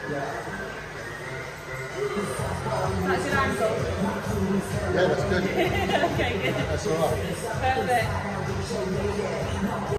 That's your angle. Yeah, that's good. Okay, good. That's all right. Perfect.